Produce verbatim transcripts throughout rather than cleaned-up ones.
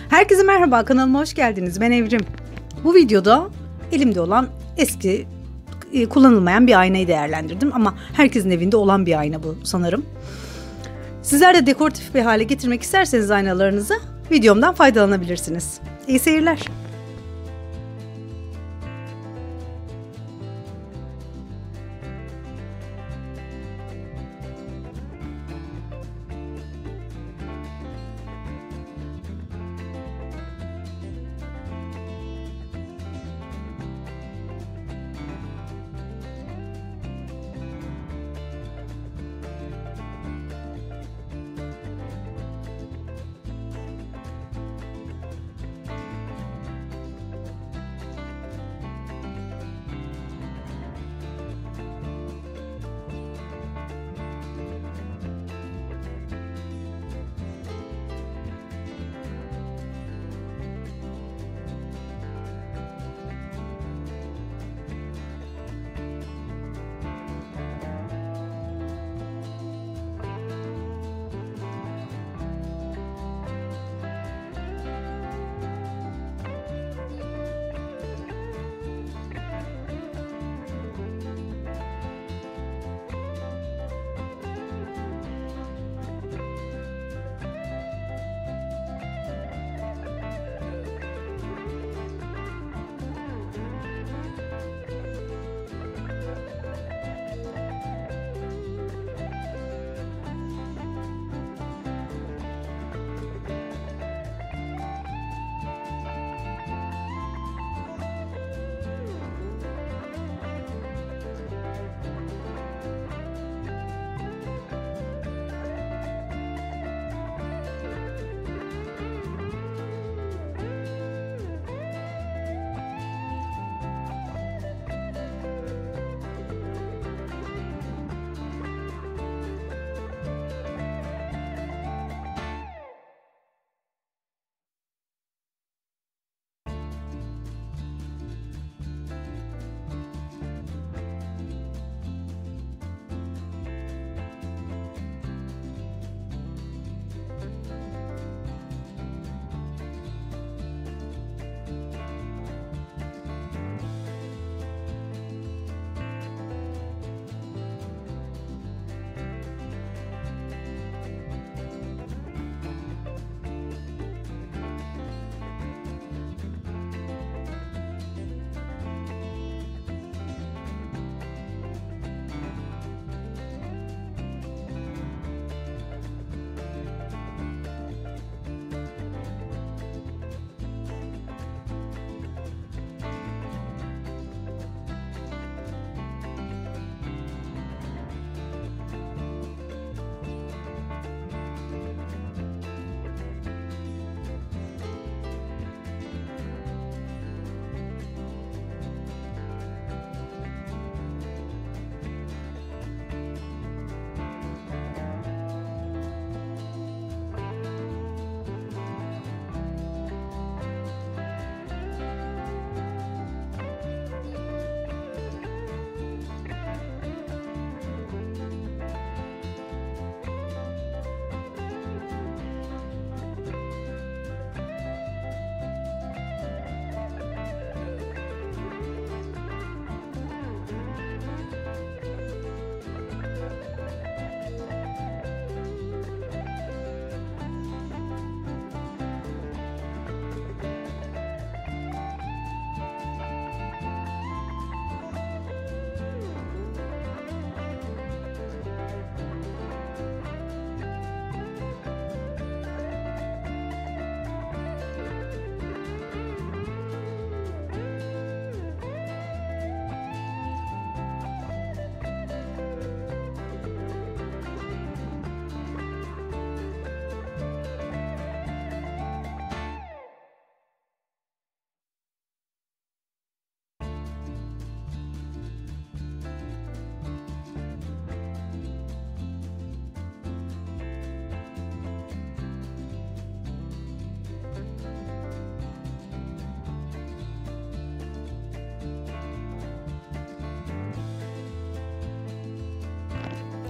Herkese merhaba, kanalıma hoş geldiniz. Ben Evrim. Bu videoda elimde olan eski e, kullanılmayan bir aynayı değerlendirdim ama herkesin evinde olan bir ayna bu sanırım. Sizler de dekoratif bir hale getirmek isterseniz aynalarınızı videomdan faydalanabilirsiniz. İyi seyirler.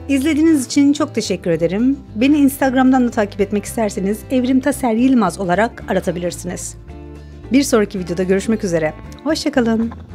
İzlediğiniz için çok teşekkür ederim. Beni Instagram'dan da takip etmek isterseniz Evrim Taser Yılmaz olarak aratabilirsiniz. Bir sonraki videoda görüşmek üzere. Hoşça kalın.